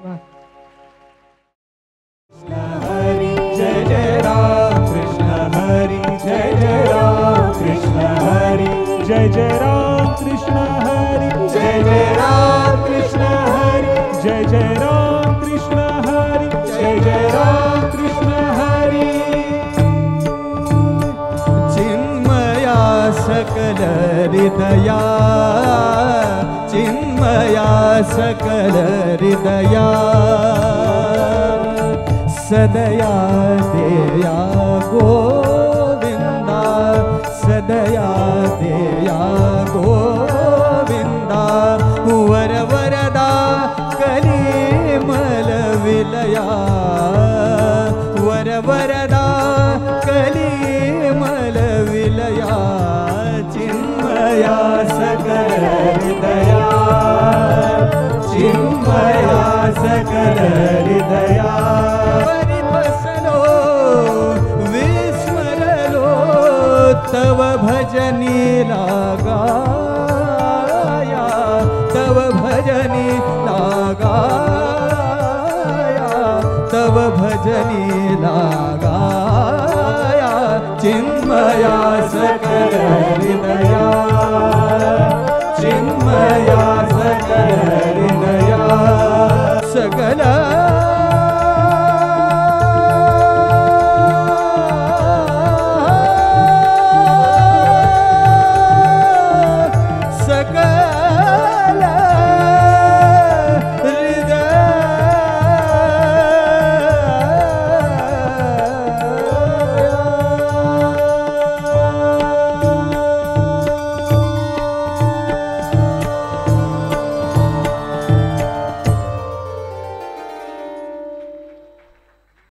हरि जय जय राम कृष्ण हरि जय जय राम कृष्ण हरि जय जय राम कृष्ण हरि जय जय राम कृष्ण हरि जय जय राम कृष्ण हरि जय जय राम कृष्ण हरि चिन्मया सकल हृदया चिन्मया सकल हृदया सदया देया गोविंदा सदया देया गोविंदा वर वरदा कलीमल विलया वर वरदा कलीमल विलया चिन्मया सकल हृदया चिन्मया सकल हृदया तव भजनी लगाया तव भजनी लगाया तव भजनी लगाया चिन्मया सकल हृदया चिन्मया